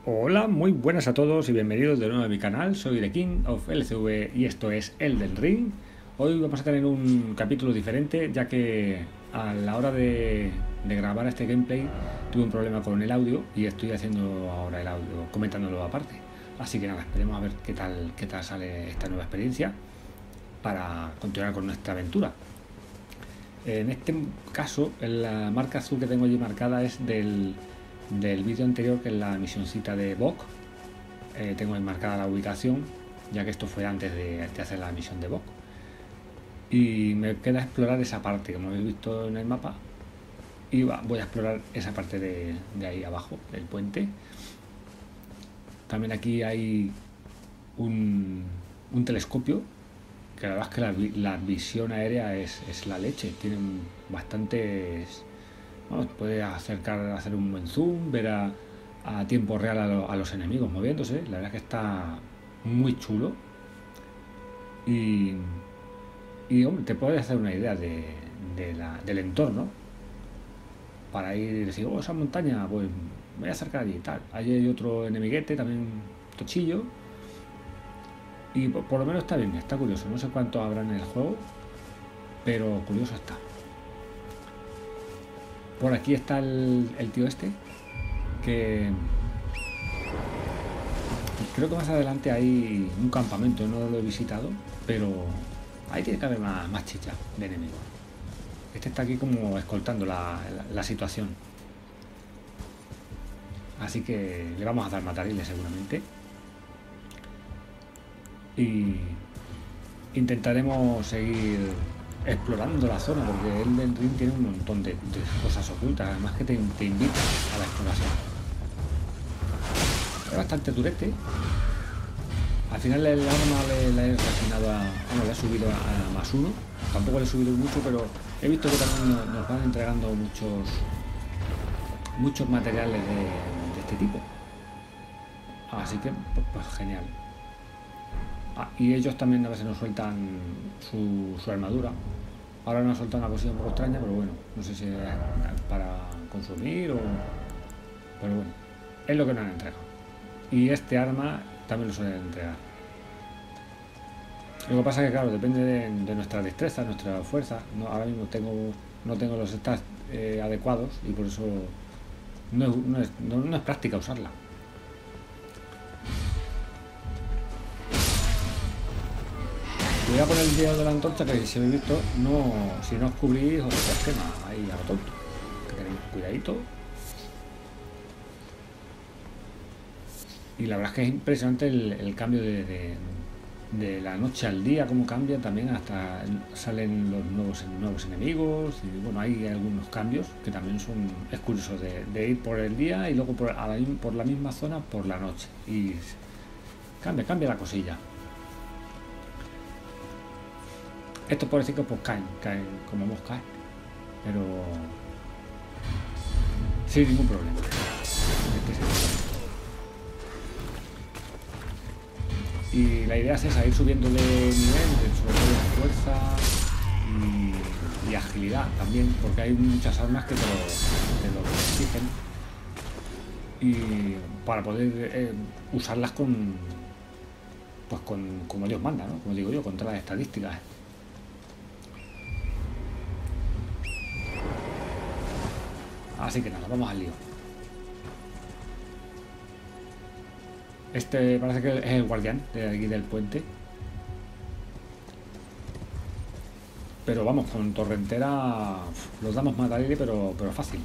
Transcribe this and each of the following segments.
Hola, muy buenas a todos y bienvenidos de nuevo a mi canal. Soy The King of LCV y esto es Elden Ring. Hoy vamos a tener un capítulo diferente, ya que a la hora de grabar este gameplay tuve un problema con el audio y estoy haciendo ahora el audio, comentándolo aparte. Así que nada, esperemos a ver qué tal sale esta nueva experiencia para continuar con nuestra aventura. En este caso, la marca azul que tengo allí marcada es del vídeo anterior, que es la misioncita de Bok. Tengo ahí marcada la ubicación, ya que esto fue antes de hacer la misión de Bok. Y me queda explorar esa parte, como habéis visto en el mapa. Y voy a explorar esa parte de ahí abajo, del puente. También aquí hay un telescopio, que la verdad es que la visión aérea es la leche. Tienen bastantes... Vamos, puede hacer un buen zoom, ver a tiempo real a los enemigos moviéndose. La verdad es que está muy chulo. Y hombre, te puedes hacer una idea del entorno para ir y decir, oh, esa montaña, pues me voy a acercar allí y tal. Allí hay otro enemiguete, también tochillo. Y por lo menos está bien, está curioso. No sé cuánto habrá en el juego, pero curioso está. Por aquí está el tío este, que creo que más adelante hay un campamento, no lo he visitado, pero ahí tiene que haber más chicha de enemigos. Este está aquí como escoltando la situación. Así que le vamos a dar matarile seguramente. Y intentaremos seguir explorando la zona, porque Elden Ring tiene un montón de cosas ocultas, además que te invita a la exploración. Es bastante durete. Al final el arma le he refinado le he subido a +1. Tampoco le he subido mucho, pero he visto que también nos van entregando muchos materiales de este tipo. Así que pues genial. Y ellos también a veces nos sueltan su armadura. Ahora nos ha soltado una cosilla un poco extraña, pero bueno, no sé si es para consumir o... Pero bueno, es lo que nos han entregado. Y este arma también lo suelen entregar. Lo que pasa es que, claro, depende de nuestra destreza, nuestra fuerza. Ahora mismo no tengo los stats adecuados y por eso no es práctica usarla. Voy a poner el dedo de la antorcha, que si habéis visto, si no os cubrís os quema ahí a lo tonto. Que tenéis cuidadito. Y la verdad es que es impresionante el cambio de la noche al día, cómo cambia también, hasta salen los nuevos enemigos. Y bueno, hay algunos cambios que también es curioso de ir por el día y luego por la misma zona por la noche. Y cambia la cosilla. Estos pobrecitos pues caen como moscas, pero sin ningún problema. Y la idea es esa, ir subiendo de nivel, sobre todo de fuerza y agilidad también, porque hay muchas armas que te lo exigen, y para poder usarlas como Dios manda, ¿no? Como digo yo, contra las estadísticas. Así que nada, vamos al lío. Este parece que es el guardián de aquí del puente. Pero vamos, con torrentera los damos matarile, pero fácil.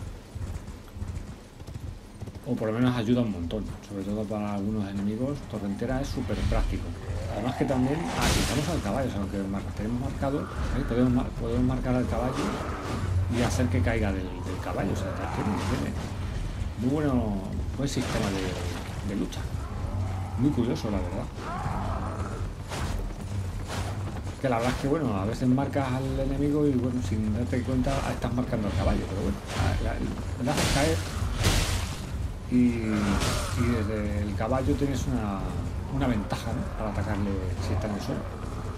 O por lo menos ayuda un montón. Sobre todo para algunos enemigos, torrentera es súper práctico. Además que también quitamos al caballo, o sea, aunque tenemos marcado, podemos marcar al caballo y hacer que caiga del caballo. O sea, tiene muy buen sistema de lucha. Muy curioso, la verdad. Que la verdad es que, bueno, a veces marcas al enemigo y, bueno, sin darte cuenta estás marcando al caballo, pero bueno, le haces caer y desde el caballo tienes una ventaja, ¿no?, para atacarle si está en el suelo.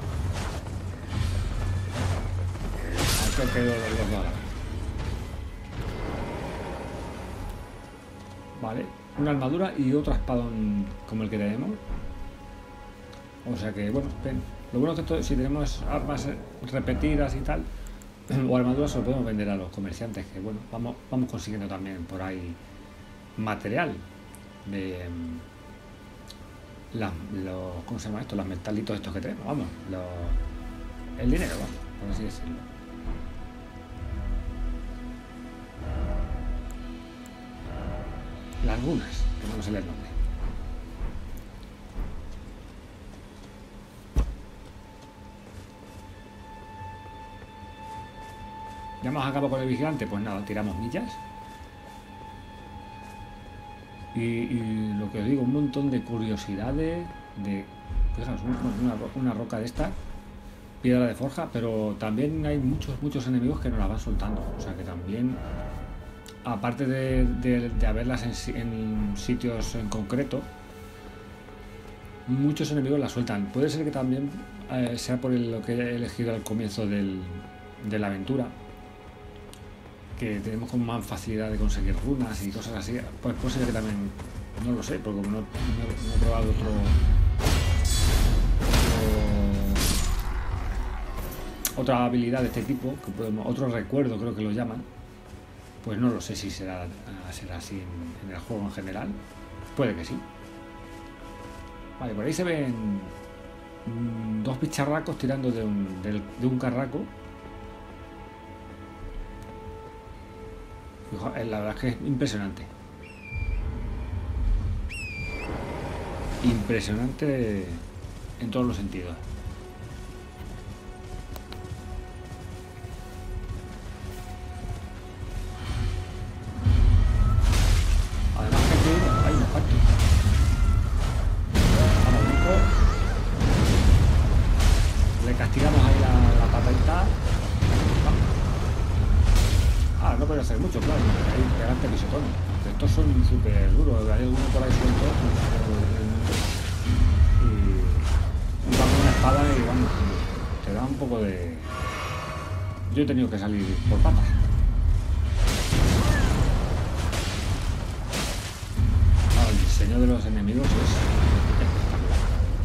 Aquí han caído los balas. Vale, una armadura y otro espadón como el que tenemos. O sea que, bueno, lo bueno es que si tenemos armas repetidas y tal, o armaduras, se lo podemos vender a los comerciantes, que bueno, vamos consiguiendo también por ahí material de ¿cómo se llama esto? Los metalitos estos que tenemos, vamos, el dinero, vamos, por así decirlo. Las runas, que no sé el nombre. ¿Ya hemos acabado con el vigilante? Pues nada, tiramos millas. Y lo que os digo, un montón de curiosidades, fijaos, una roca de esta, piedra de forja, pero también hay muchos enemigos que nos la van soltando. O sea que también, aparte de haberlas en sitios en concreto, muchos enemigos la sueltan. Puede ser que también sea por lo que he elegido al comienzo de la aventura, que tenemos como más facilidad de conseguir runas y cosas así. Pues puede ser que también, no lo sé, porque no he probado otra habilidad de este tipo, otro recuerdo creo que lo llaman. Pues no lo sé si será así en el juego en general. Puede que sí. Vale, por ahí se ven dos bicharracos tirando de un carraco. La verdad es que es impresionante. Impresionante en todos los sentidos. Además que aquí hay un pacto. Vamos, único. Le castigamos ahí la patadita. No puede hacer mucho, claro, hay pegante pisotón. Estos son súper duros, hay uno por ahí suelto y va con una espada y bueno, te da un poco de... Yo he tenido que salir por patas. El diseño de los enemigos es espectacular.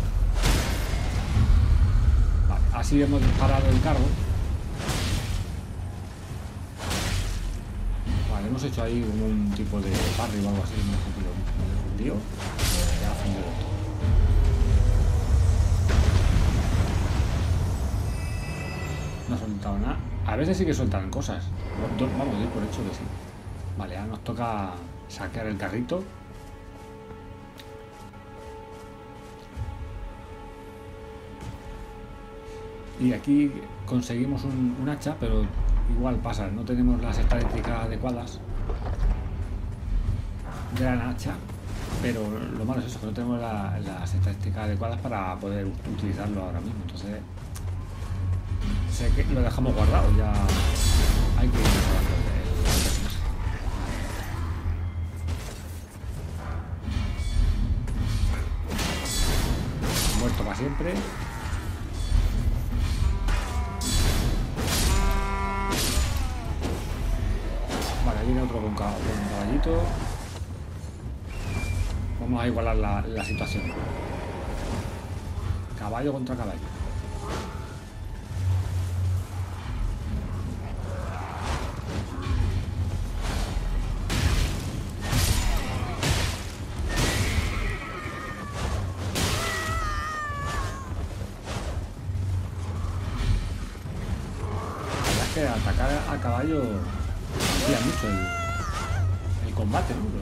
Vale, así hemos disparado el carro. Hemos hecho ahí un tipo de parry o algo así, un fundido. Ya ha fundido todo. No ha soltado nada. A veces sí que sueltan cosas. Vamos a ir por hecho que sí. Vale, ahora nos toca saquear el carrito. Y aquí conseguimos un hacha, pero igual pasa, no tenemos las estadísticas adecuadas de la hacha, pero lo malo es eso, que no tenemos las estadísticas adecuadas para poder utilizarlo ahora mismo. Entonces sé que lo dejamos guardado, ya hay que ir mejorando el personaje. Muerto para siempre. Viene otro con caballito. Vamos a igualar la situación. Caballo contra caballo. La verdad es que atacar a caballo cambia mucho el combate, ¿no?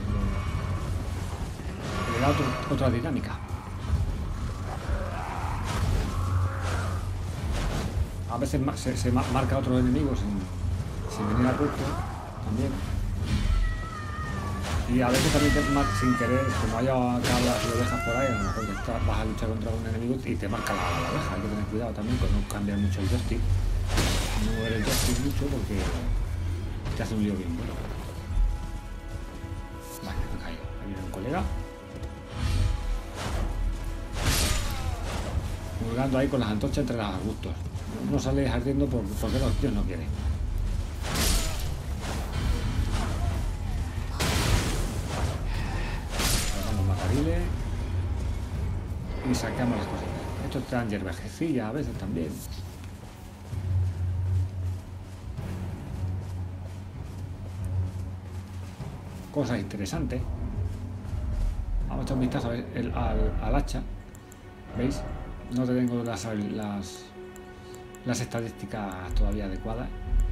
Le da otra dinámica. A veces se marca a otros enemigos sin venir a cuerpo también. Y a veces también sin querer, como haya cabras y ovejas por ahí, a lo mejor vas a luchar contra un enemigo y te marca la oveja. Hay que tener cuidado también con no cambiar mucho el joystick. No mover el joystick mucho porque te hace un lío bien bueno. Vale, me ha caído. Ahí viene un colega. Jugando ahí con las antorchas entre los arbustos. No sale ardiendo porque los tíos no quieren. barriles y saqueamos las cositas. Estos te dan hierbajecilla a veces también. Cosas interesantes. Vamos a echar un vistazo a ver al hacha. ¿Veis? No tengo las estadísticas todavía adecuadas.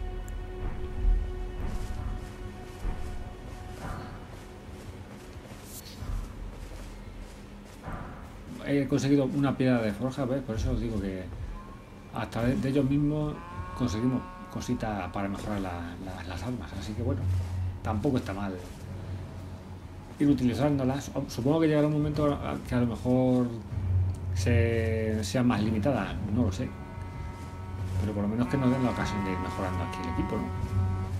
He conseguido una piedra de forja, ¿ves? Por eso os digo que hasta de ellos mismos conseguimos cositas para mejorar las armas. Así que bueno, tampoco está mal ir utilizándolas. Supongo que llegará un momento que a lo mejor sean más limitadas, no lo sé. Pero por lo menos que nos den la ocasión de ir mejorando aquí el equipo, ¿no?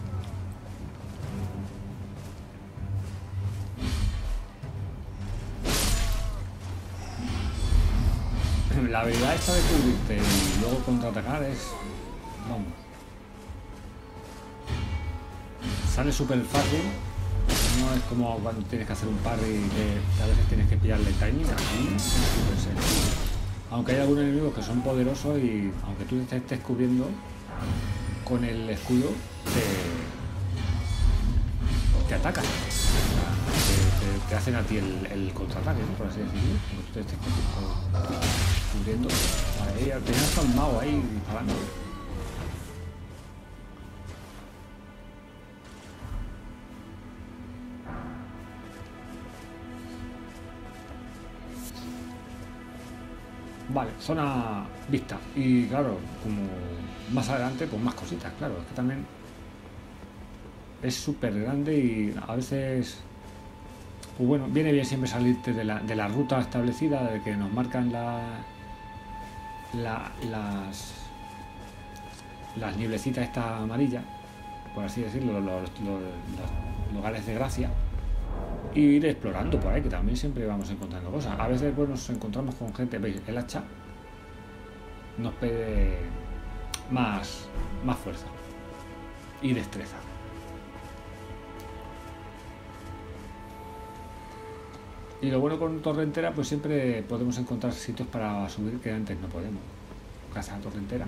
La habilidad esta de cubrirte y luego contraatacar es... vamos. Sale súper fácil. No es como cuando tienes que hacer un parry que a veces tienes que pillarle timing. Aquí es súper sencillo. Aunque hay algunos enemigos que son poderosos y aunque tú te estés cubriendo con el escudo, te atacan. Te hacen a ti el contraataque, ¿no? Por así decirlo. Cuando tú te estés cubriendo. Ahí tenías hasta un mago ahí disparando. Vale, zona vista. Y claro, como más adelante, pues más cositas, claro. Es que también es súper grande y a veces, pues bueno, viene bien siempre salirte de la ruta establecida, de que nos marcan las nieblecitas estas amarillas, por así decirlo, los lugares de gracia. Y ir explorando por ahí, que también siempre vamos encontrando cosas. A veces pues nos encontramos con gente, veis, el hacha nos pide más fuerza y destreza. Y lo bueno con torrentera, pues siempre podemos encontrar sitios para subir que antes no podemos. Casa torrentera.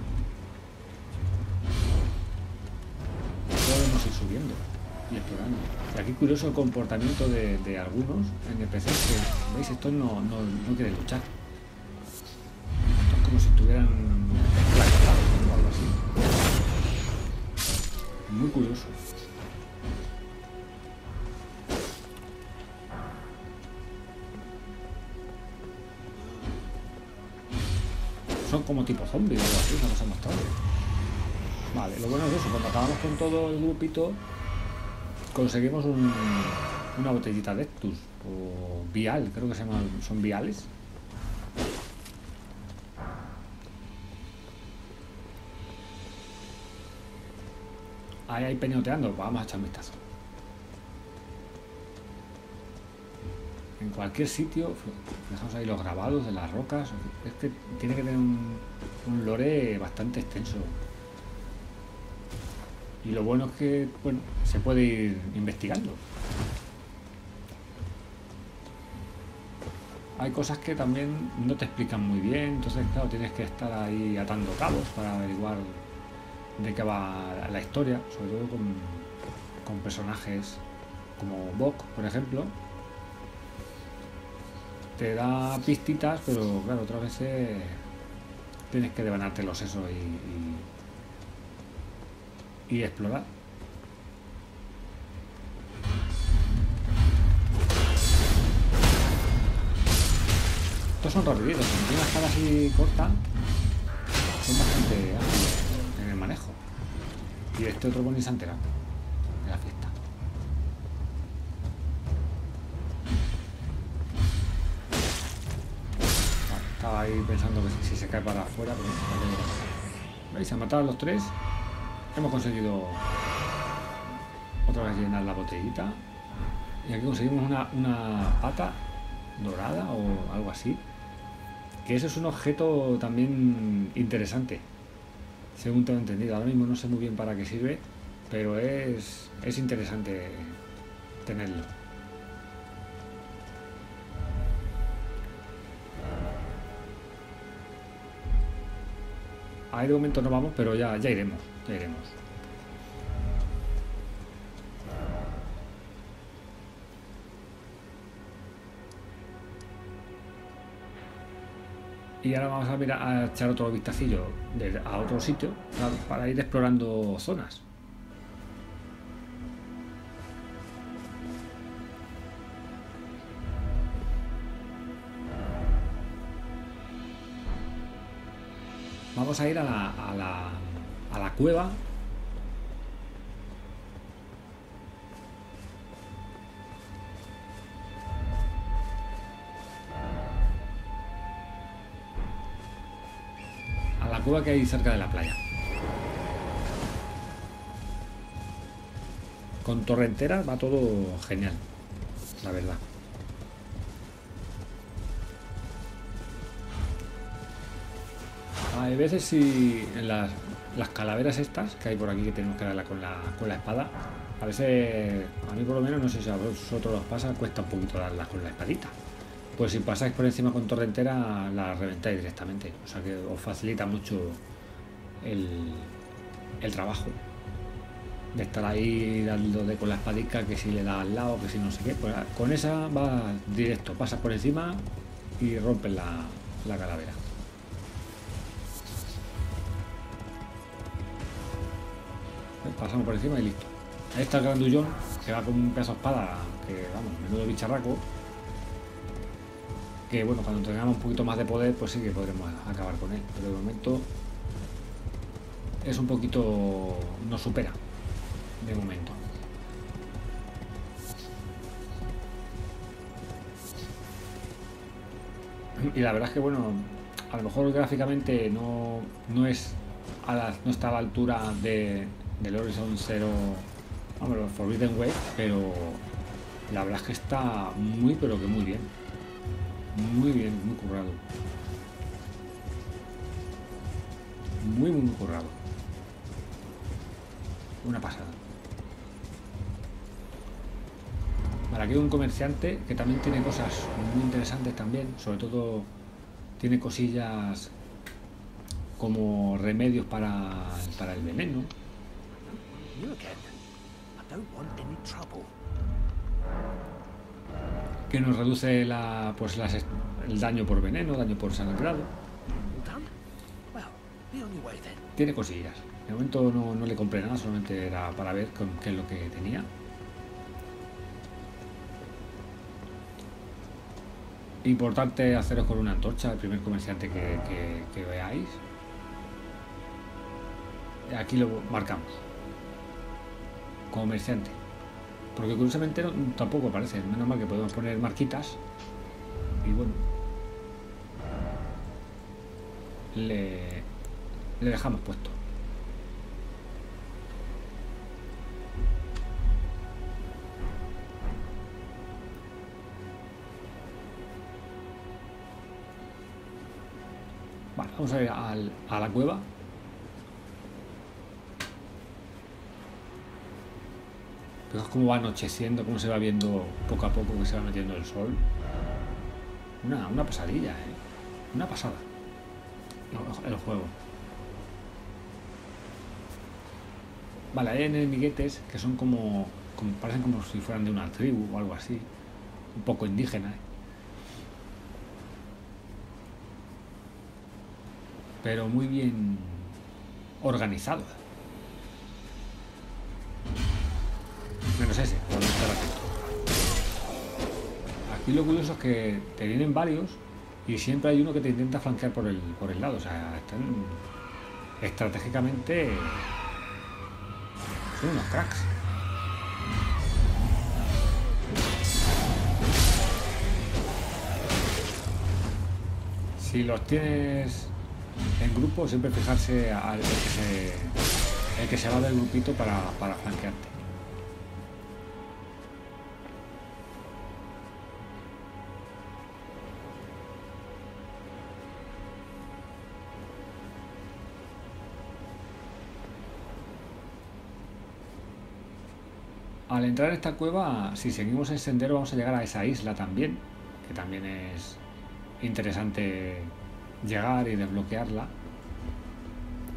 Podemos ir subiendo y explorando. Y aquí curioso el comportamiento de algunos NPCs que, veis, estos no quieren luchar. Esto es como si estuvieran esclavizados o algo así. Muy curioso. Son como tipo zombies o algo así, nos hemos mostrado. Vale, lo bueno es eso, cuando acabamos con todo el grupito conseguimos una botellita de Ectus o vial, creo que se llaman, son viales. Ahí peñoteando, pues vamos a echar un vistazo. En cualquier sitio, fijaos ahí los grabados de las rocas, es que tiene que tener un lore bastante extenso. Y lo bueno es que, bueno, se puede ir investigando. Hay cosas que también no te explican muy bien, entonces claro, tienes que estar ahí atando cabos para averiguar de qué va la historia, sobre todo con personajes como Bok, por ejemplo. Te da pistitas, pero claro, otras veces tienes que devanarte los sesos y explorar. Estos son rapiditos, como tiene una espada así corta, son bastante ágiles en el manejo. Y este otro con Nisantera de la fiesta. Vale, estaba ahí pensando que si se cae para afuera, pero no. ¿Veis? Se han matado a los tres. Hemos conseguido otra vez llenar la botellita. Y aquí conseguimos una pata dorada o algo así. Que eso es un objeto también interesante, según tengo entendido. Ahora mismo no sé muy bien para qué sirve, pero es interesante tenerlo. Ahí de momento no vamos, pero ya iremos, ya iremos. Y ahora vamos a mirar, a echar otro vistacillo a otro sitio para ir explorando zonas. Vamos a ir a la cueva. A la cueva que hay cerca de la playa. Con torrentera va todo genial, la verdad. Hay veces si en las calaveras estas que hay por aquí que tenemos que darla con la espada, a veces, a mí por lo menos, no sé si a vosotros os pasa, cuesta un poquito darlas con la espadita. Pues si pasáis por encima con torrentera, la reventáis directamente. O sea que os facilita mucho el trabajo de estar ahí dando con la espadica, que si le da al lado, que si no sé qué. Pues con esa va directo, pasas por encima y rompes la calavera. Pasamos por encima y listo. Ahí está el grandullón, que va con un pedazo de espada, que vamos, menudo bicharraco. Que bueno, cuando tengamos un poquito más de poder, pues sí que podremos acabar con él. Pero de momento es un poquito... nos supera. De momento. Y la verdad es que bueno, a lo mejor gráficamente no está a la altura del Horizon Zero, vamos, Forbidden West, pero la verdad es que está muy, pero que muy bien. Muy bien, muy currado. Muy currado. Una pasada. Vale, aquí hay un comerciante que también tiene cosas muy interesantes también. Sobre todo tiene cosillas como remedios para el veneno. Que nos reduce el daño por veneno, daño por sangrado. Tiene cosillas. De momento no le compré nada, solamente era para ver qué es lo que tenía. Importante haceros con una antorcha, el primer comerciante que veáis. Aquí lo marcamos. Comerciante. Porque curiosamente tampoco aparece. Menos mal que podemos poner marquitas. Y bueno. Le dejamos puesto. Vale, vamos a ir a la cueva. Fijaos cómo va anocheciendo, cómo se va viendo poco a poco que se va metiendo el sol. Una pasadilla, una pasada. El juego. Vale, hay enemiguetes que son como parecen como si fueran de una tribu o algo así. Un poco indígena. Pero muy bien organizado. Menos ese, por estar atento. Aquí lo curioso es que te vienen varios y siempre hay uno que te intenta flanquear por el lado. O sea, están estratégicamente... son unos cracks. Si los tienes en grupo, siempre fijarse al el que se va del grupito para flanquearte. Al entrar en esta cueva, si seguimos el sendero, vamos a llegar a esa isla también, que también es interesante llegar y desbloquearla.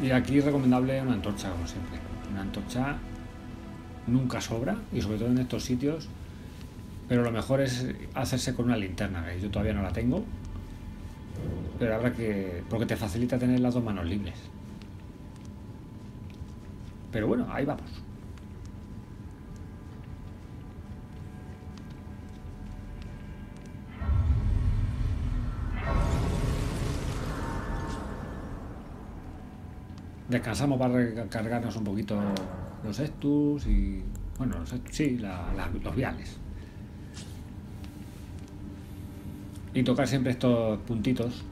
Y aquí es recomendable una antorcha, como siempre. Una antorcha nunca sobra, y sobre todo en estos sitios, pero lo mejor es hacerse con una linterna, que yo todavía no la tengo, pero habrá que... porque te facilita tener las dos manos libres. Pero bueno, ahí vamos. Descansamos para recargarnos un poquito los Estus y... bueno, los Estus, sí, los viales. Y tocar siempre estos puntitos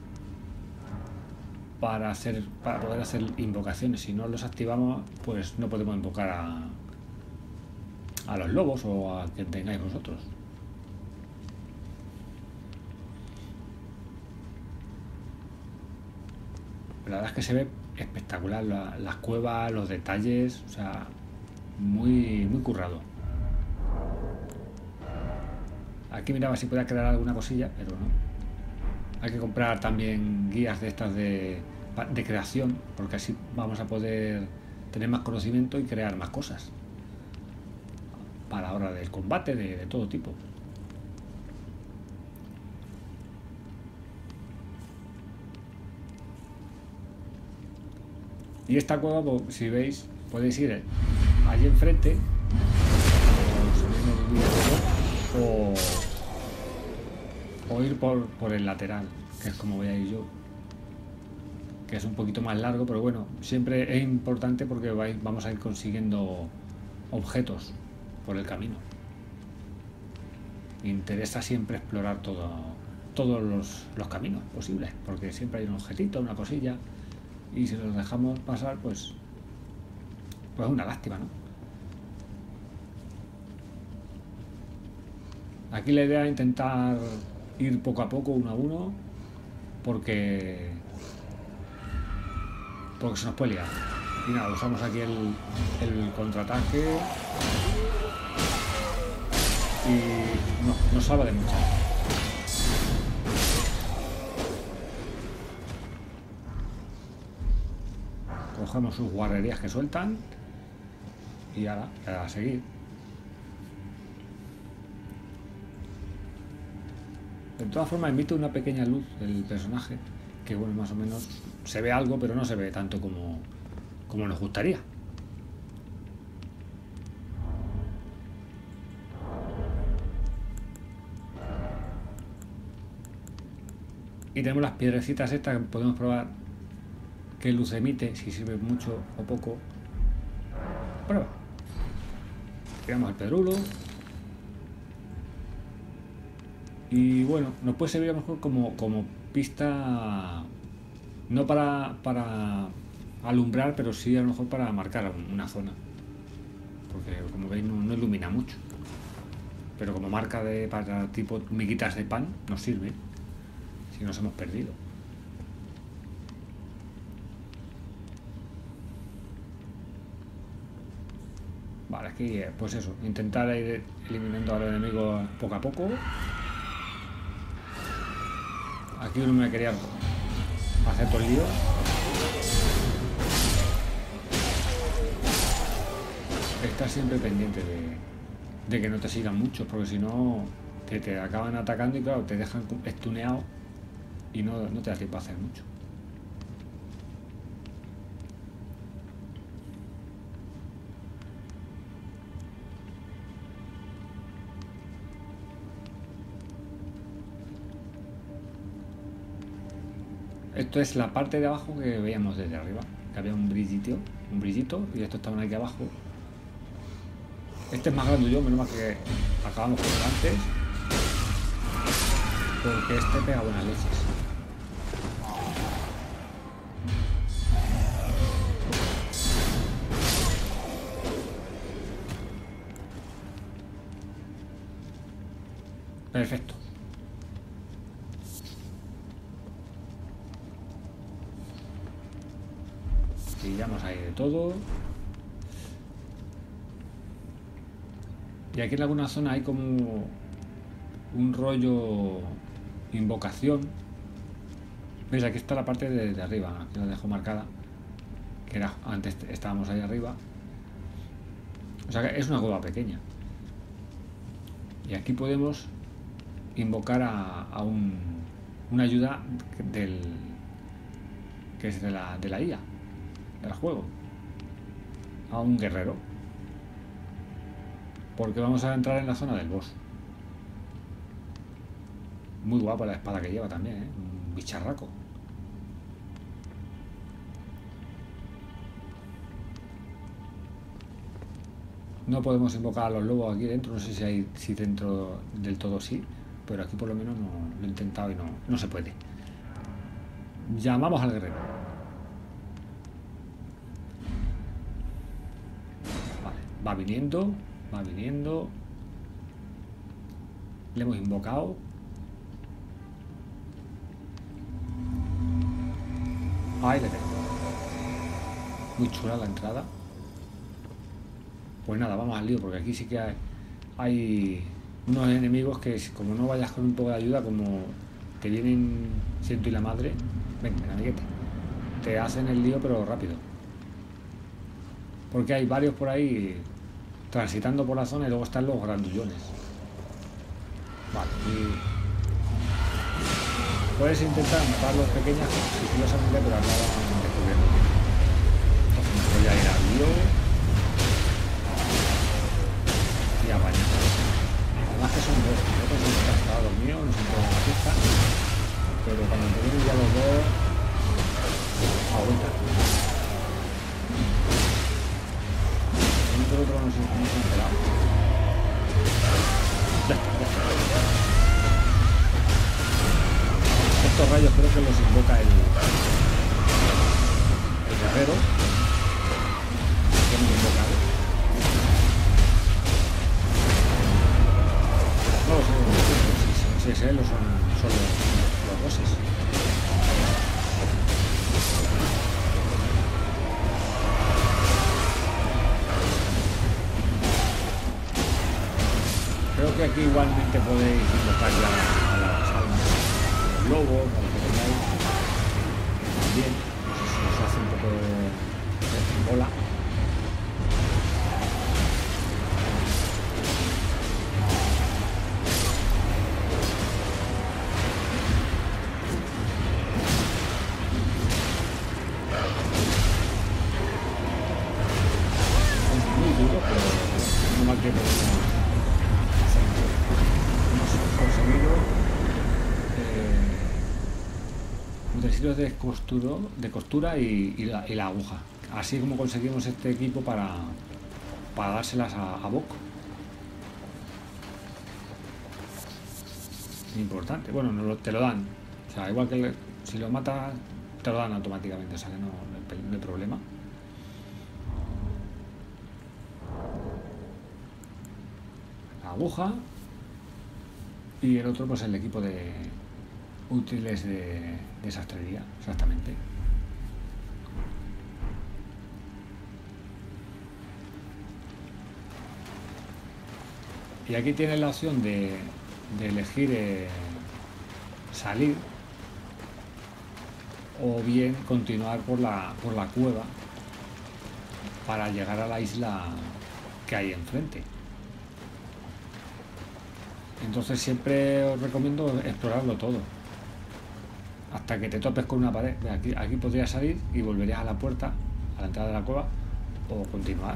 para poder hacer invocaciones. Si no los activamos, pues no podemos invocar a los lobos o a quien tengáis vosotros. La verdad es que se ve espectacular las cuevas, los detalles, o sea, muy, muy currado. Aquí miraba si podía crear alguna cosilla, pero no. Hay que comprar también guías de estas de creación, porque así vamos a poder tener más conocimiento y crear más cosas para la hora del combate de todo tipo. Y esta cueva, pues, si veis, podéis ir allí enfrente o ir por el lateral, que es como voy a ir yo, que es un poquito más largo, pero bueno, siempre es importante porque vamos a ir consiguiendo objetos por el camino. Me interesa siempre explorar todos los caminos posibles, porque siempre hay un objetito, una cosilla, y si los dejamos pasar, pues es una lástima, ¿no? Aquí la idea es intentar ir poco a poco, uno a uno, porque se nos puede liar. Y nada, usamos aquí el contraataque y nos salva de mucho. Cogemos sus guarrerías que sueltan y ahora a seguir. De todas formas emite una pequeña luz el personaje, que bueno, más o menos se ve algo, pero no se ve tanto como nos gustaría. Y tenemos las piedrecitas estas que podemos probar qué luz emite, si sirve mucho o poco. Prueba. Tiramos el pedrulo. Y bueno, nos puede servir a lo mejor como pista, no para alumbrar, pero sí a lo mejor para marcar una zona. Porque como veis no ilumina mucho. Pero como marca para tipo miguitas de pan nos sirve si nos hemos perdido. Vale, aquí pues eso, intentar ir eliminando a los enemigos poco a poco. Aquí uno me quería hacer todo el lío. Estar siempre pendiente de que no te sigan muchos, porque si no te acaban atacando y claro, te dejan estuneado y no te da tiempo a hacer mucho. Esto es la parte de abajo que veíamos desde arriba, que había un brillito y estos estaban aquí abajo. Este es más grande yo, menos mal que acabamos por antes, porque este pega buenas leches. Perfecto. Pillamos ahí de todo. Y aquí en alguna zona hay como un rollo invocación. ¿Veis? Aquí está la parte de arriba, aquí la dejo marcada. que era antes estábamos ahí arriba. O sea que es una cueva pequeña. Y aquí podemos invocar a una ayuda que es de la IA, del juego, a un guerrero, porque vamos a entrar en la zona del boss. Muy guapa la espada que lleva también, ¿eh? Un bicharraco. No podemos invocar a los lobos aquí dentro, no sé si dentro del todo sí, pero aquí por lo menos no, lo he intentado y no se puede. Llamamos al guerrero. Vale, va viniendo. Le hemos invocado. Ahí le tengo. Muy chula la entrada. Pues nada, vamos al lío, porque aquí sí que hay unos enemigos que, como no vayas con un poco de ayuda, como te vienen siento y la madre, ven, amiguete, te hacen el lío pero rápido, porque hay varios por ahí transitando por la zona y luego están los grandullones. Vale, y puedes intentar matar los pequeños sigilosamente, pero acaban descubriendo. Entonces me voy a ir al lío y a bañar. Además que son dos, no son cascados míos, no son todos la pista, pero cuando te vienen ya los dos, aguanta. El otro no se ha enterado. Ya está. Estos rayos creo que los invoca el guerrero, que hemos invocado. No lo sé, si es él o son los bosses. Creo que aquí igualmente podéis invocar ya a las almas, a los lobos, a los que tengáis. También, nos hace un poco de bola. De costura y la aguja. Así como conseguimos este equipo para dárselas a Boc. Importante. Bueno, te lo dan. O sea, igual que si lo matas, te lo dan automáticamente. O sea que no hay problema. La aguja. Y el otro, pues el equipo de útiles de sastrería, exactamente. Y aquí tienes la opción de elegir salir o bien continuar por la cueva para llegar a la isla que hay enfrente. Entonces siempre os recomiendo explorarlo todo hasta que te topes con una pared. Aquí podrías salir y volverías a la puerta, a la entrada de la cueva, o continuar.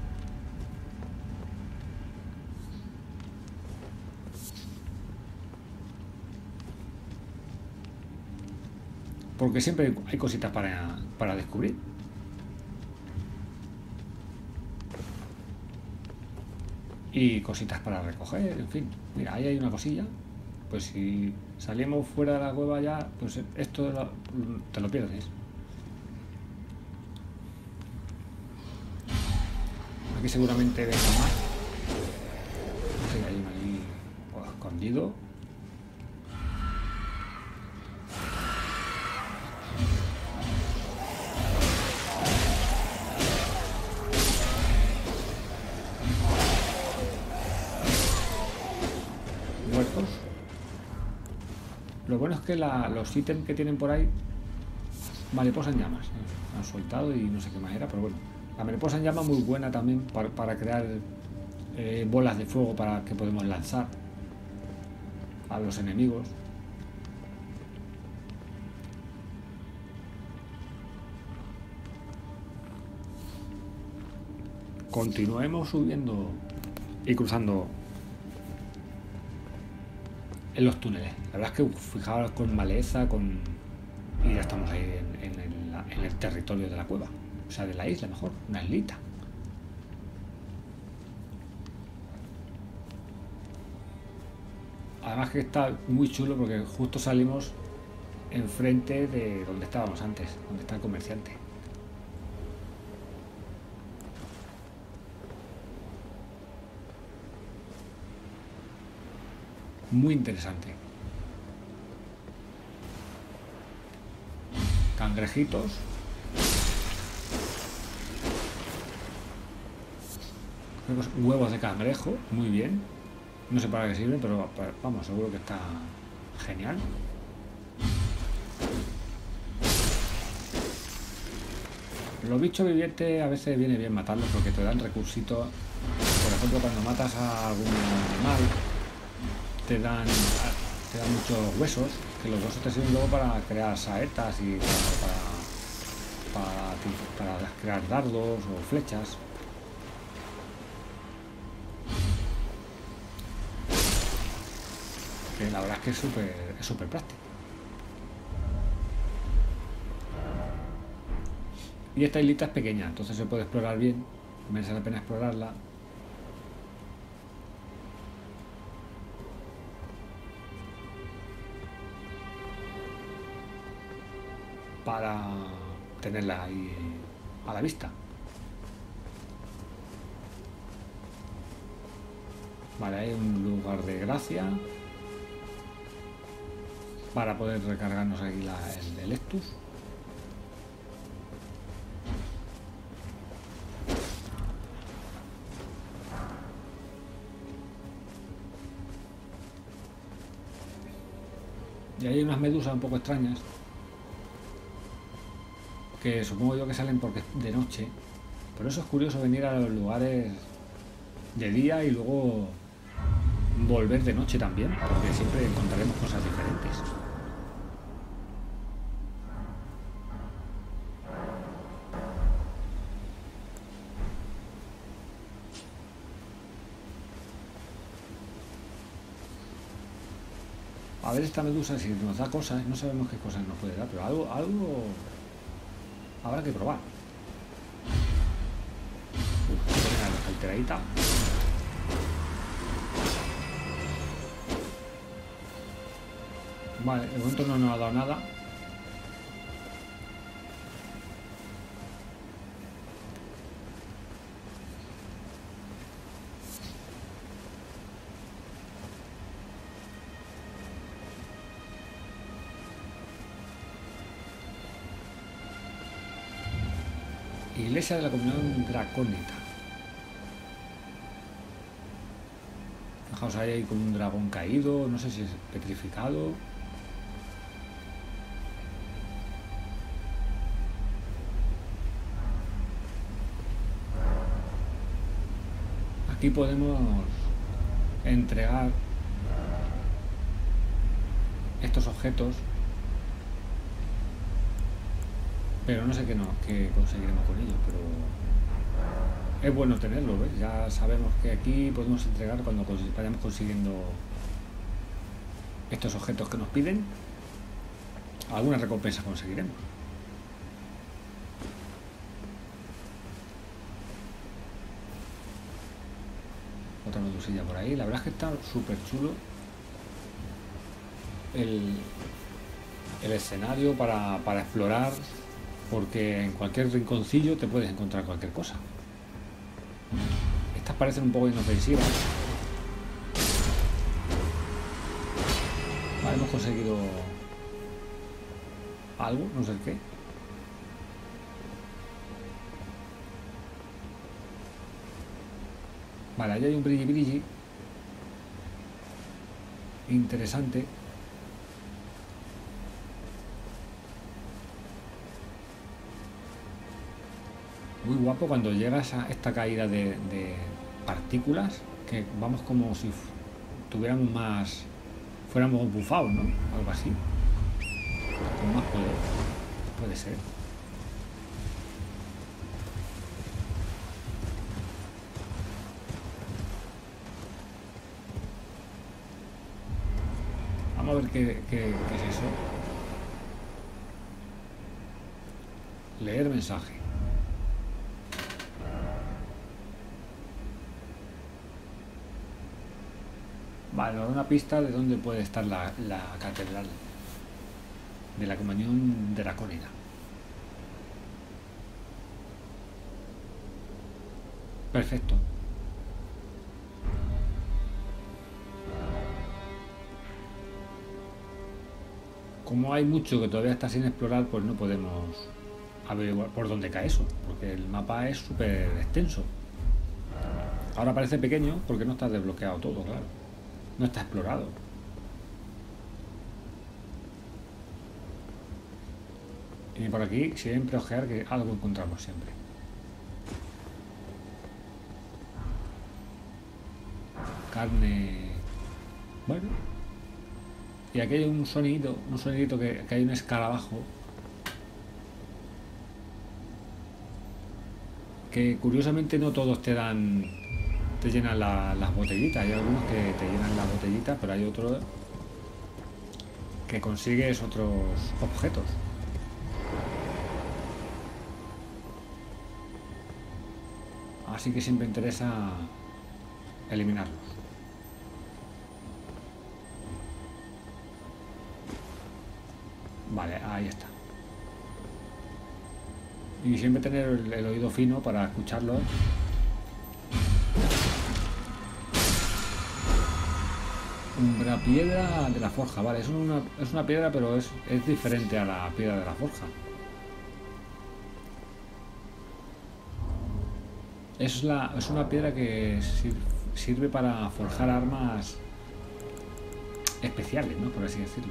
Porque siempre hay cositas para descubrir. Y cositas para recoger, en fin. Mira, ahí hay una cosilla. Pues si salimos fuera de la cueva ya, pues esto te lo pierdes. Aquí seguramente venga más. Sí, hay uno ahí escondido. Muertos. Lo bueno es que los ítems que tienen por ahí Mariposa en llamas. Han soltado y no sé qué más era, pero bueno. La mariposa en llamas muy buena también para crear bolas de fuego para que podemos lanzar a los enemigos. Continuemos subiendo y cruzando en los túneles. La verdad es que fijaos con maleza, y ya estamos ahí en el territorio de la cueva. O sea, de la isla mejor, una islita. Además que está muy chulo porque justo salimos enfrente de donde estábamos antes, donde está el comerciante. Muy interesante. Cangrejitos. Huevos de cangrejo, muy bien. No sé para qué sirven, pero vamos, seguro que está genial. Los bichos vivientes a veces viene bien matarlos porque te dan recursitos. Por ejemplo, cuando matas a algún animal, te dan muchos huesos, que los huesos te sirven luego para crear saetas y para crear dardos o flechas. Que la verdad es que es súper práctico. Y esta islita es pequeña, entonces se puede explorar bien, merece la pena explorarla. Para tenerla ahí a la vista. Vale, hay un lugar de gracia para poder recargarnos aquí el Electus. Y hay unas medusas un poco extrañas que supongo yo que salen porque es de noche. Por eso es curioso venir a los lugares de día y luego volver de noche también, porque siempre encontraremos cosas diferentes. A ver esta medusa, si nos da cosas, no sabemos qué cosas nos puede dar, pero algo habrá que probar. La alteradita. Vale, de momento no nos ha dado nada. Iglesia de la Comunión Dracónica. Fijaos ahí con un dragón caído, no sé si es petrificado. Aquí podemos entregar estos objetos, pero no sé qué conseguiremos con ellos, pero es bueno tenerlo, ¿ves? Ya sabemos que aquí podemos entregar cuando vayamos consiguiendo estos objetos que nos piden, alguna recompensa conseguiremos. Otra medusilla por ahí. La verdad es que está súper chulo el escenario para explorar, porque en cualquier rinconcillo te puedes encontrar cualquier cosa. Estas parecen un poco inofensivas. Vale, hemos conseguido algo, no sé qué. Vale, ahí hay un brilli interesante. Muy guapo cuando llegas a esta caída de partículas, que vamos como si tuviéramos más, fuéramos bufados, ¿no? Algo así, con más poder, puede ser. Vamos a ver qué es eso. Leer mensaje. Vale, nos da una pista de dónde puede estar la catedral de la Comunión de la Cólera. Perfecto. Como hay mucho que todavía está sin explorar, pues no podemos averiguar por dónde cae eso, porque el mapa es súper extenso. Ahora parece pequeño porque no está desbloqueado todo, claro. No está explorado. Y por aquí siempre ojear que algo encontramos siempre. Carne. Bueno. Y aquí hay un sonidito que hay un escarabajo. Que curiosamente no todos te llenan las botellitas. Hay algunos que te llenan las botellitas, pero hay otros que consigues otros objetos. Así que siempre interesa eliminarlos. Vale, ahí está. Y siempre tener el oído fino para escucharlo. Umbra piedra de la forja, vale, es una piedra, pero es diferente a la piedra de la forja. Es una piedra que sirve para forjar armas especiales, ¿no? Por así decirlo.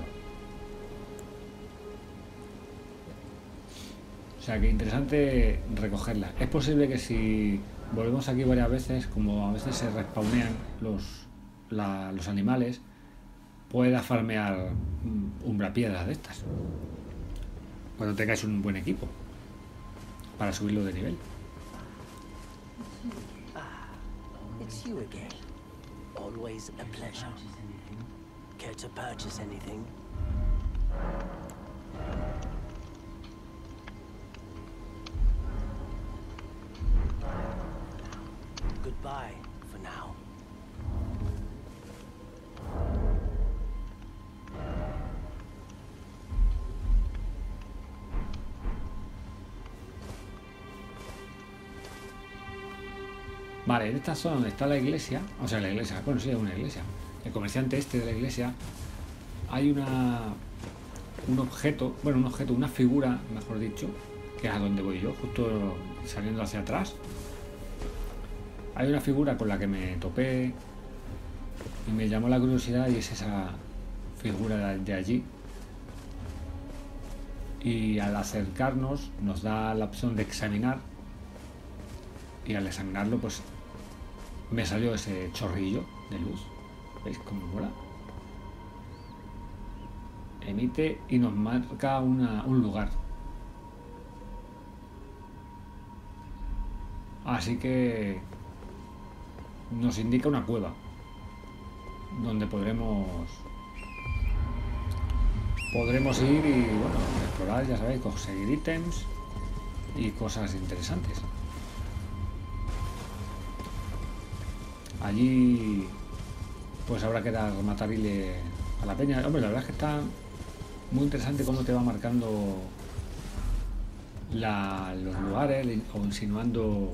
O sea que interesante recogerla. Es posible que si volvemos aquí varias veces, como a veces se respawnean los animales, pueda farmear umbra piedras de estas. Cuando tengáis un buen equipo para subirlo de nivel. It's you again. Always a pleasure. Care to purchase anything? Goodbye for now. Vale, en esta zona donde está la iglesia, o sea, la iglesia, bueno, sí, es una iglesia. El comerciante este de la iglesia, hay un objeto, una figura, mejor dicho, que es a donde voy yo, justo saliendo hacia atrás. Hay una figura con la que me topé y me llamó la curiosidad, y es esa figura de allí. Y al acercarnos nos da la opción de examinar, y al examinarlo pues me salió ese chorrillo de luz. ¿Veis cómo mola? Emite y nos marca un lugar. Así que nos indica una cueva donde podremos ir y, bueno, explorar, ya sabéis, conseguir ítems y cosas interesantes. Allí pues habrá que matarle a la peña. Hombre, la verdad es que está muy interesante cómo te va marcando los lugares o insinuando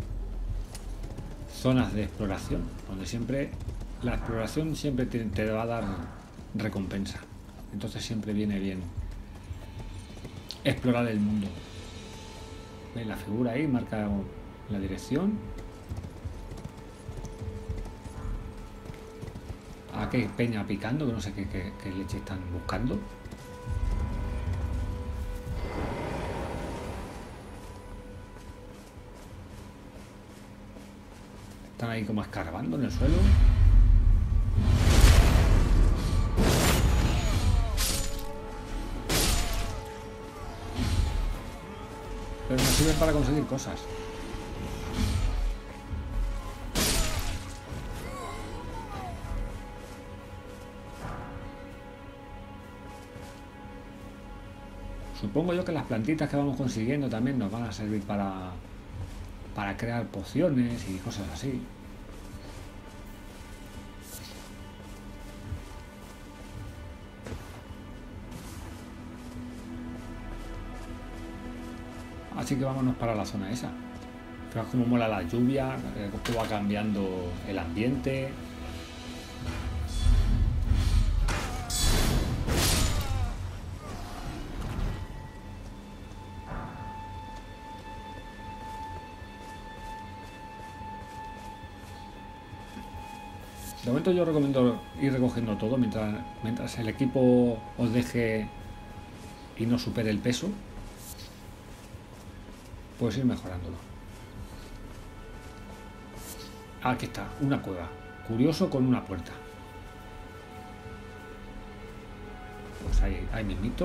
zonas de exploración, donde siempre la exploración siempre te va a dar recompensa. Entonces siempre viene bien explorar el mundo. ¿Veis? La figura ahí marca la dirección. ¿A qué peña picando? Que no sé qué leche están buscando. Están ahí como escarbando en el suelo. Pero nos sirven para conseguir cosas. Supongo yo que las plantitas que vamos consiguiendo también nos van a servir para crear pociones y cosas así. Así que vámonos para la zona esa. Fijaos cómo mola la lluvia, cómo va cambiando el ambiente. De momento yo recomiendo ir recogiendo todo mientras el equipo os deje y no supere el peso, pues ir mejorándolo. Aquí está, una cueva. Curioso con una puerta. Pues ahí mismito.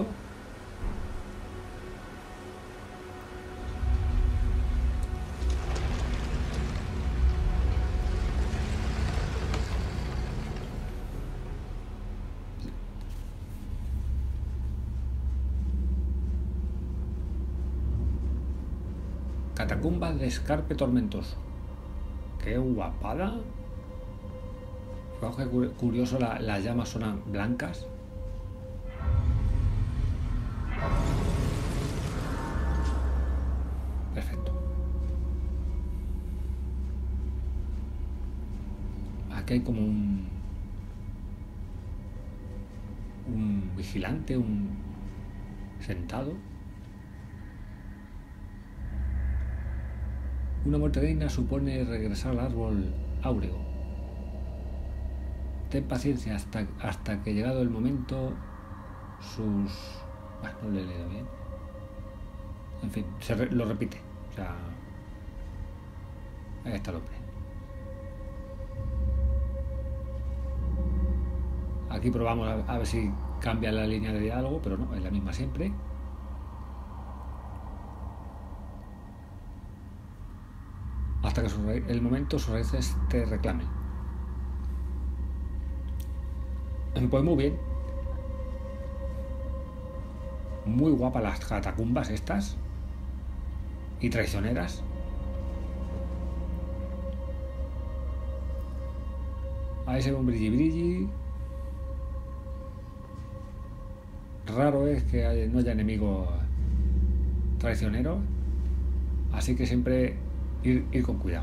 Catacumbas de escarpe tormentoso. ¡Qué guapada! Fijaos que curioso, las llamas son blancas. Perfecto. Aquí hay como un vigilante, sentado. Una muerte digna supone regresar al árbol áureo. Ten paciencia hasta que llegado el momento sus... Bueno, no lo he leído bien. En fin, lo repite. O sea, ahí está el hombre. Aquí probamos a ver si cambia la línea de diálogo, pero no, es la misma siempre. Hasta que el momento sus raíces te reclamen. Pues muy bien. Muy guapas las catacumbas estas. Y traicioneras. Ahí se ve un brilli. Raro es que no haya enemigos traicioneros. Así que siempre ir con cuidado.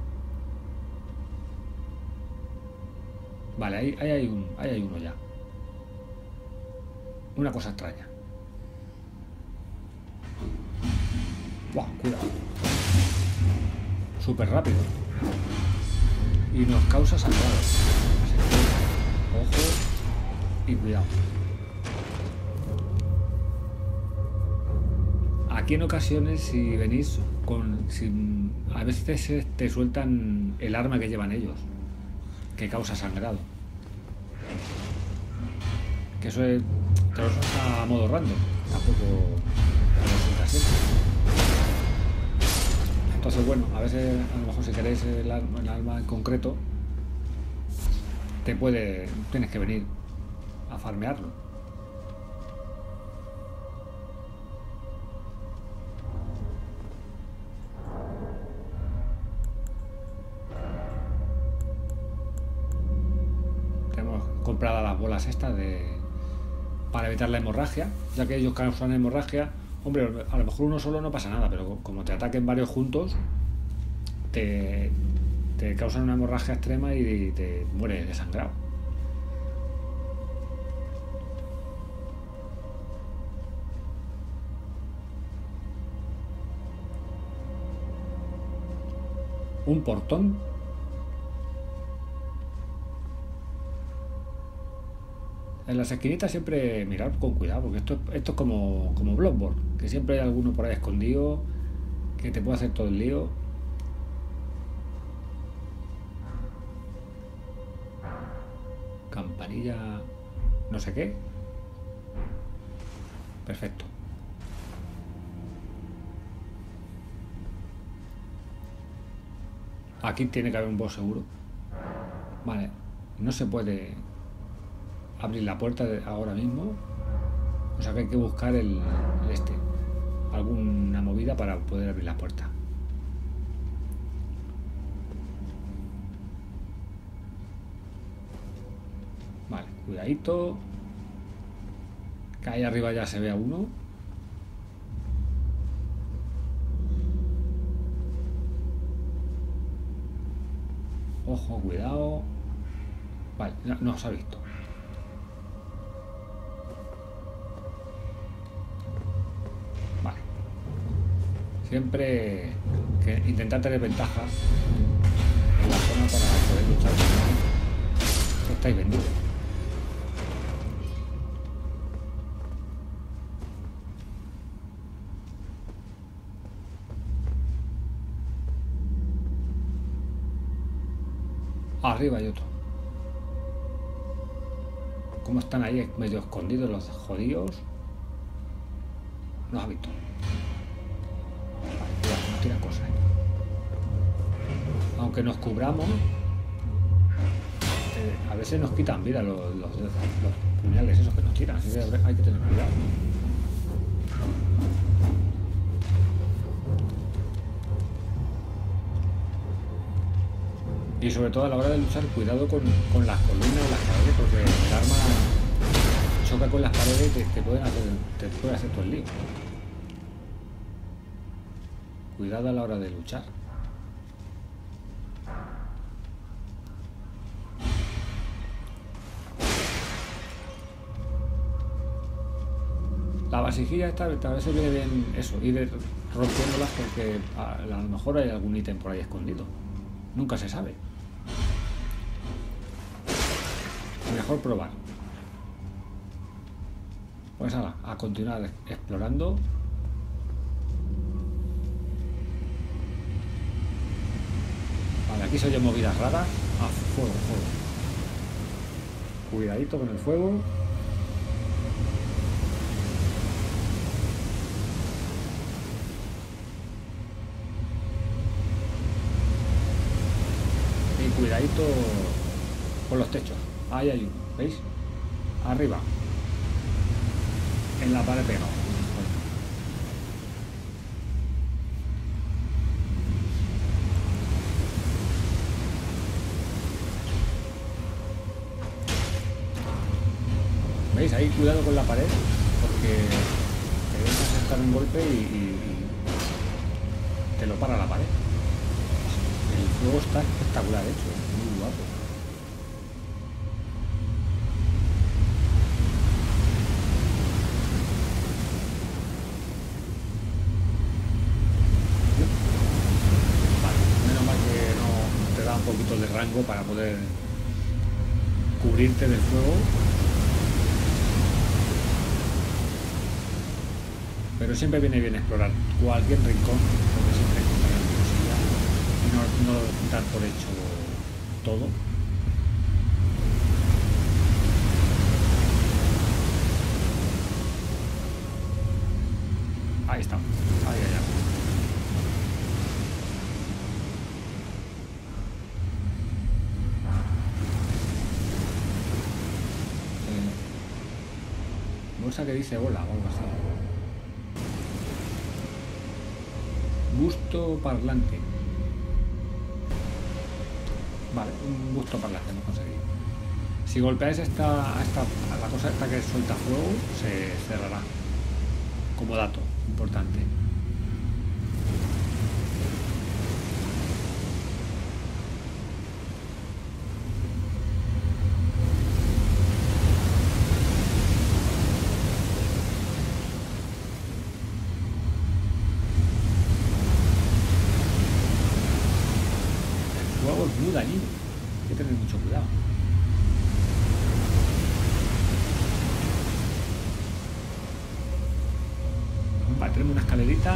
Vale, ahí hay uno ya. Una cosa extraña. ¡Buah! Cuidado. Súper rápido. Y nos causa sangrado. Ojo y cuidado. Aquí en ocasiones, si venís a veces te sueltan el arma que llevan ellos, que causa sangrado. Que eso te lo suelta a modo random, tampoco te lo suelta siempre. Entonces, bueno, a veces, a lo mejor si queréis el arma en concreto, tienes que venir a farmearlo. Comprada las bolas estas para evitar la hemorragia, ya que ellos causan hemorragia. Hombre, a lo mejor uno solo no pasa nada, pero como te ataquen varios juntos, te causan una hemorragia extrema y te mueres desangrado. Un portón. En las esquinitas siempre mirar con cuidado, porque esto es como Bloodborne, que siempre hay alguno por ahí escondido que te puede hacer todo el lío. campanilla no sé qué. Perfecto. Aquí tiene que haber un boss seguro. Vale, no se puede abrir la puerta ahora mismo. O sea que hay que buscar alguna movida para poder abrir la puerta. Vale, cuidadito. Que ahí arriba ya se ve a uno. Ojo, cuidado. Vale, no se ha visto. Vale. Siempre que intentar tener ventaja en la zona para poder luchar. Estáis vendidos. Arriba hay otro. ¿Cómo están ahí medio escondidos los jodidos? No has visto. Vale, cuidado, nos tira cosas. Aunque nos cubramos, a veces nos quitan vida los puñales esos que nos tiran. Así que hay que tener cuidado. Y sobre todo a la hora de luchar, cuidado con las columnas y las paredes, porque el arma choca con las paredes y te puede hacer todo el lío. Cuidado a la hora de luchar. La vasijilla esta a veces viene bien eso, ir rompiéndolas porque a lo mejor hay algún ítem por ahí escondido. Nunca se sabe. Mejor probar. Pues ahora, a continuar explorando. Vale, aquí se oyen movidas raras. Ah, fuego. Cuidadito con el fuego. Y cuidadito con los techos. Ahí hay uno, ¿veis? Arriba. En la pared pegado. ¿Veis? Ahí cuidado con la pared, porque te dejas estar un golpe y te lo para la pared. El juego está espectacular hecho, muy guapo. Un poquito de rango para poder cubrirte del fuego, pero siempre viene bien explorar cualquier rincón, porque siempre encontrarás cosillas y no dar por hecho todo. Ahí estamos, ahí. Bolsa que dice hola o algo así. Busto parlante. Vale, un busto parlante hemos conseguido. Si golpeáis la cosa esta que suelta fuego, se cerrará. Como dato importante. Muy dañino, hay que tener mucho cuidado. Vale, tenemos una escalerita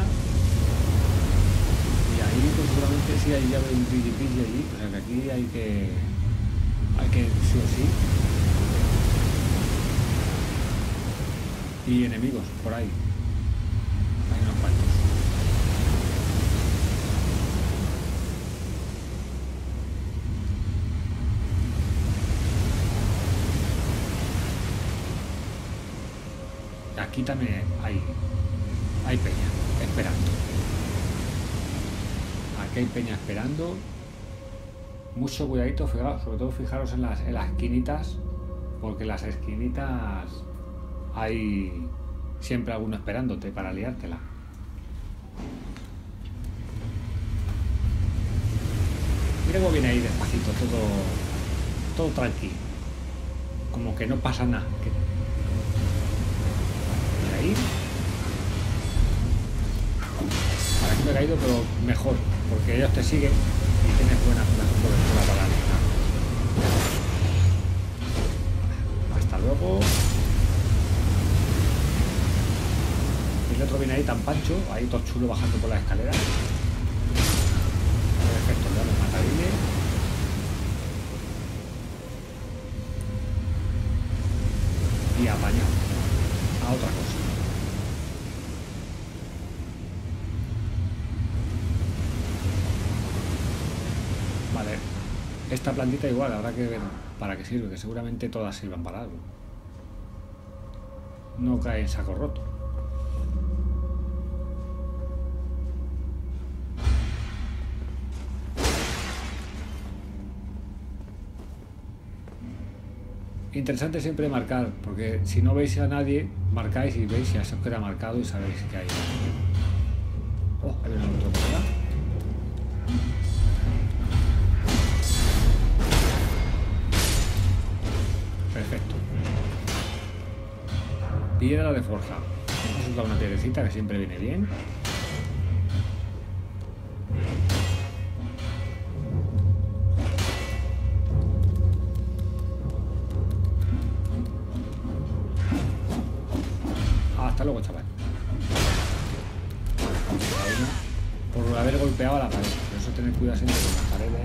y ahí pues seguramente sí hay llave de un pilli allí, o sea que aquí hay que sí o sí Y enemigos por ahí. Hay unos cuantos. Aquí también hay peña esperando. Aquí hay peña esperando. Mucho cuidadito, fijaros, sobre todo fijaros en las esquinitas, porque en las esquinitas hay siempre alguno esperándote para liártela. Mira cómo viene ahí despacito, todo tranquilo, como que no pasa nada. Mira ahí. Ahora aquí me he caído, pero mejor, porque ellos te siguen y tienes buena cobertura para la. Hasta luego. Y el otro viene ahí tan pancho, ahí todo chulo bajando por la escalera. Perfecto, ya los matarines. Y apañado a otra cosa. Vale, esta plantita igual, habrá que ver para qué sirve, que seguramente todas sirvan para algo. No cae en saco roto. Interesante siempre marcar, porque si no veis a nadie, marcáis y veis, ya se os queda marcado y sabéis que hay. Oh, hay una otra cosa. Perfecto. Piedra de forja. Eso es una piedrecita que siempre viene bien. Hasta luego, chaval. Por haber golpeado a la pared. Por eso tener cuidado siempre con las paredes.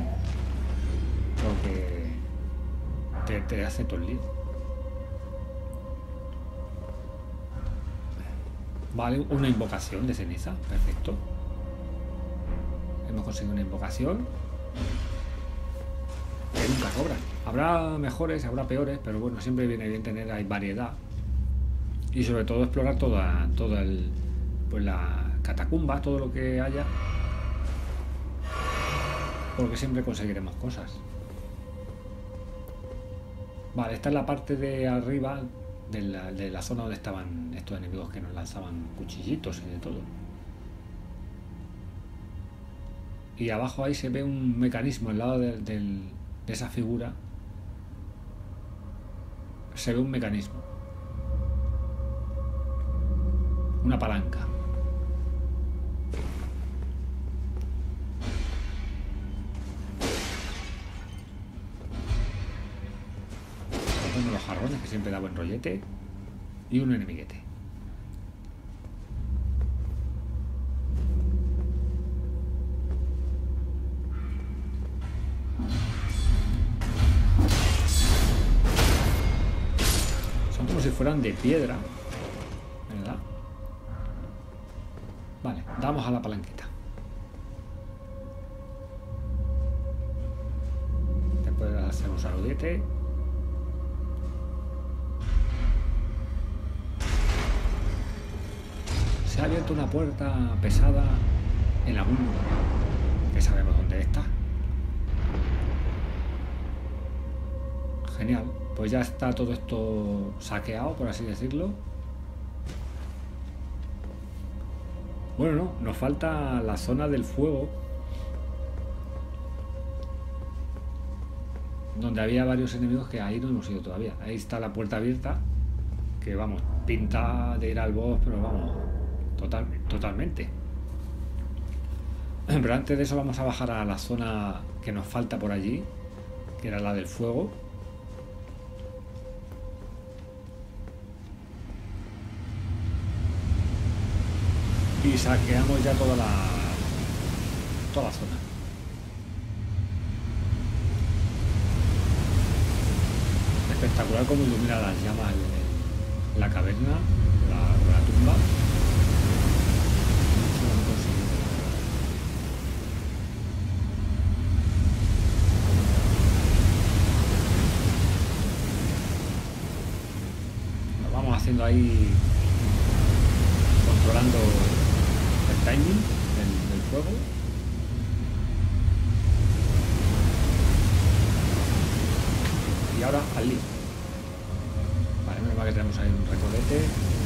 Porque te hace todo el lío. Vale, una invocación de ceniza. Perfecto. Hemos conseguido una invocación. Que nunca sobran. Habrá mejores, habrá peores, pero bueno, siempre viene bien tener ahí variedad. Y sobre todo explorar toda pues la catacumba, todo lo que haya, porque siempre conseguiremos cosas. Vale, esta es la parte de arriba de la zona donde estaban estos enemigos que nos lanzaban cuchillitos y de todo. Y abajo ahí se ve un mecanismo al lado de esa figura. Se ve un mecanismo. Una palanca. Uno de los jarrones que siempre da buen rollete. Y un enemiguete. Son como si fueran de piedra, ¿verdad? Vale, damos a la palanquita. Después hacer un saludete. Se ha abierto una puerta pesada en la mundo, que sabemos dónde está. Genial, pues ya está todo esto saqueado, por así decirlo. Bueno, no, nos falta la zona del fuego, donde había varios enemigos que ahí no hemos ido todavía. Ahí está la puerta abierta, que vamos, pinta de ir al boss, pero vamos, totalmente. Pero antes de eso vamos a bajar a la zona que nos falta por allí, que era la del fuego. Y saqueamos ya toda la zona. Espectacular como ilumina las llamas en la caverna. La Va. Eso lo hemos conseguido. Lo vamos haciendo ahí, controlando el timing del fuego. Y ahora al lío. Vale, menos mal que tenemos ahí un recolete.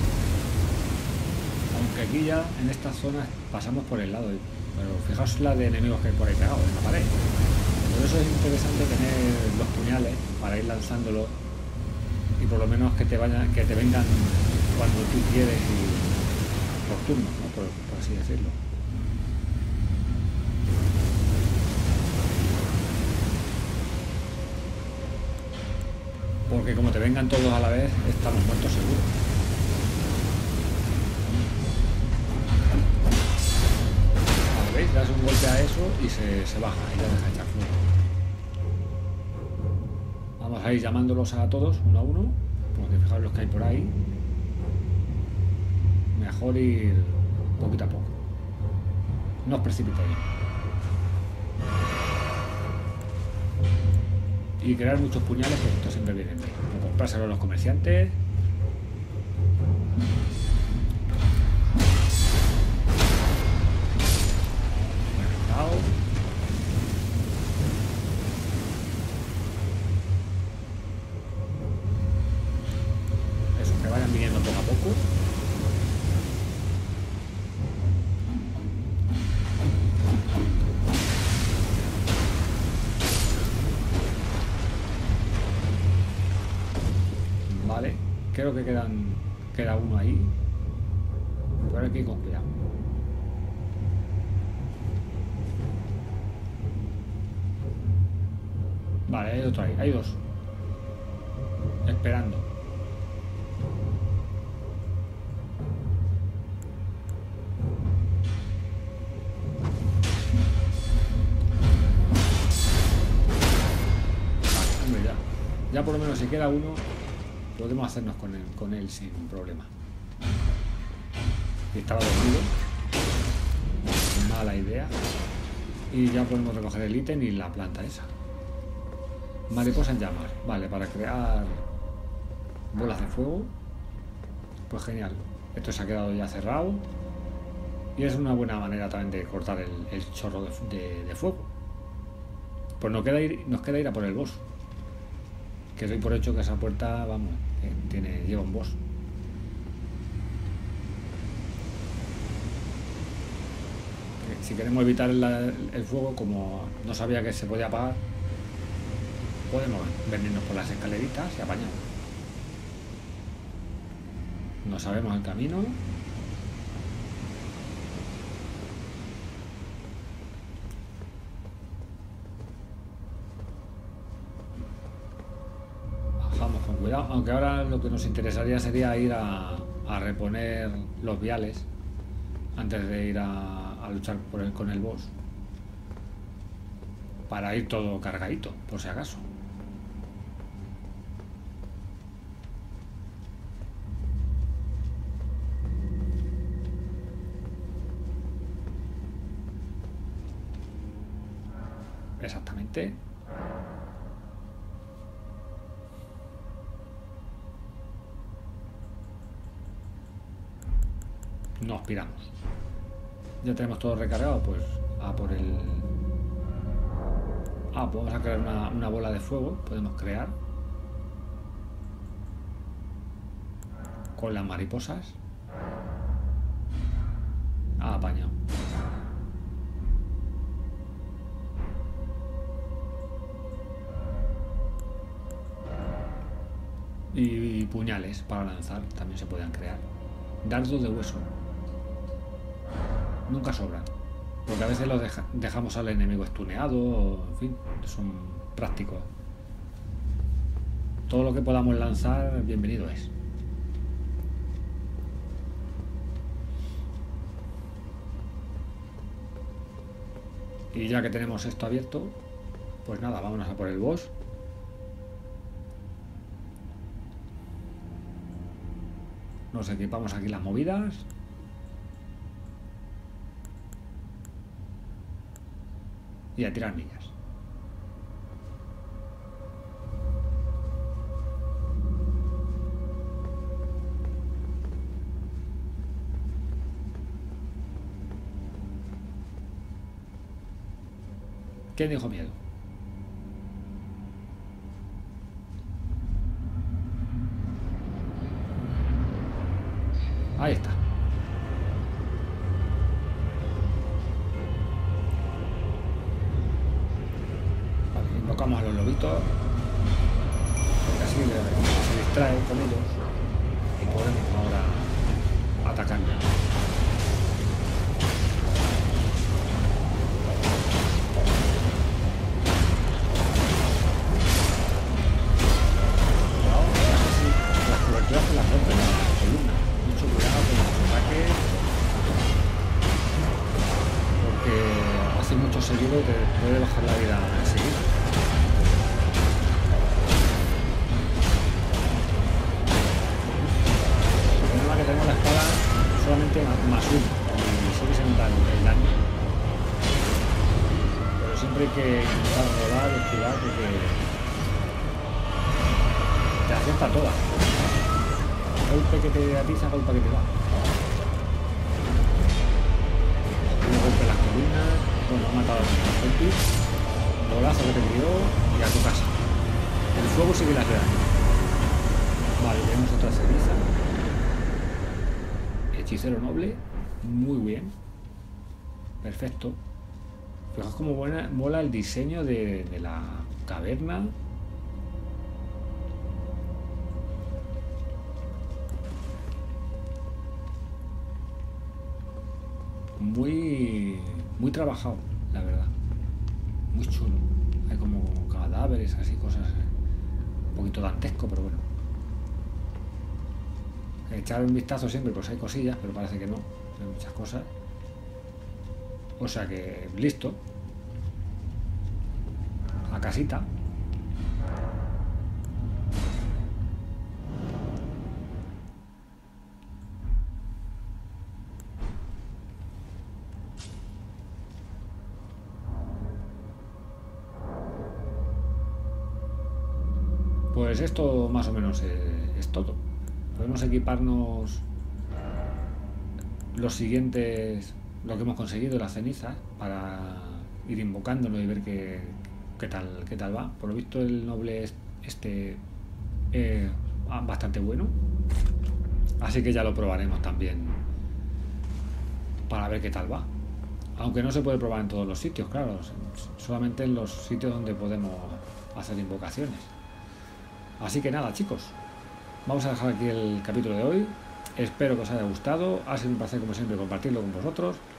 Aunque aquí ya en esta zona pasamos por el lado. Pero fijaos la de enemigos que hay por ahí pegados en la pared. Por eso es interesante tener los puñales para ir lanzándolos. Y por lo menos que te vengan cuando tú quieres y por turnos, ¿no? Por así decirlo. Porque como te vengan todos a la vez, estamos muertos seguros. Vale, ¿veis? Das un golpe a eso y se baja y ya deja de echar fuego. Vamos a ir llamándolos a todos, uno a uno, porque fijaos los que hay por ahí. Mejor ir poquito a poco. No os precipitéis. Y crear muchos puñales, que esto siempre viene bien. O comprárselo a los comerciantes. Reventado. Eso, que vayan viniendo poco a poco. Vale, creo que queda uno ahí, pero hay que ir con cuidado. Vale, hay otro ahí, hay dos esperando. Vale, hombre, ya por lo menos si queda uno podemos hacernos con él sin problema. Y estaba dormido. Mala idea. Y ya podemos recoger el ítem y la planta esa. Mariposa en llamas. Vale, para crear bolas de fuego. Pues genial. Esto se ha quedado ya cerrado. Y es una buena manera también de cortar el chorro de fuego. Pues nos queda ir a por el boss. Que doy por hecho que esa puerta, vamos, lleva un boss. Si queremos evitar el fuego, como no sabía que se podía apagar, podemos venirnos por las escaleritas y apañamos. No sabemos el camino. Bajamos con cuidado, aunque ahora lo que nos interesaría sería ir a reponer los viales antes de ir a luchar con el boss, para ir todo cargadito, por si acaso. Exactamente. Nos piramos. Ya tenemos todo recargado, pues a por el... vamos a crear una bola de fuego. Podemos crear con las mariposas. Apañado. Y puñales para lanzar también se pueden crear. Dardos de hueso. Nunca sobran, porque a veces los dejamos al enemigo estuneado, o, en fin, son prácticos. Todo lo que podamos lanzar, bienvenido es. Y ya que tenemos esto abierto, pues nada, vámonos a por el boss. Nos equipamos aquí las movidas. Y a tirar millas. ¿Quién dijo miedo? Ahí está. Vale, invocamos a los lobitos. Porque así se distrae con ellos. Y podemos ahora atacarlos. Hace la rompe la columna. Mucho cuidado con los ataques, porque hace mucho seguido te puede bajar la vida enseguida. El problema que tengo la espada solamente más uno y sigue siendo el daño, pero siempre hay que intentar rolar y esquivar porque te acierta toda. Golpe que te atiza, golpe que te va. Un golpe en las colinas. Bueno, ha matado a los zombies. Un golazo que te tiró y a tu casa. El fuego sigue las de daño. Vale, tenemos otra ceniza. Hechicero noble. Muy bien. Perfecto. Fijaos cómo mola el diseño de la caverna. Muy trabajado, la verdad. Muy chulo. Hay como cadáveres, así, cosas un poquito dantesco, pero bueno. Echar un vistazo siempre, pues hay cosillas, pero parece que no. Hay muchas cosas. O sea que, listo. A casita. Pues esto más o menos es todo. Podemos equiparnos los siguientes, lo que hemos conseguido, las cenizas, para ir invocándolo y ver qué tal va. Por lo visto el noble este bastante bueno, así que ya lo probaremos también para ver qué tal va. Aunque no se puede probar en todos los sitios, claro, solamente en los sitios donde podemos hacer invocaciones. Así que nada, chicos, vamos a dejar aquí el capítulo de hoy. Espero que os haya gustado. Ha sido un placer, como siempre, compartirlo con vosotros.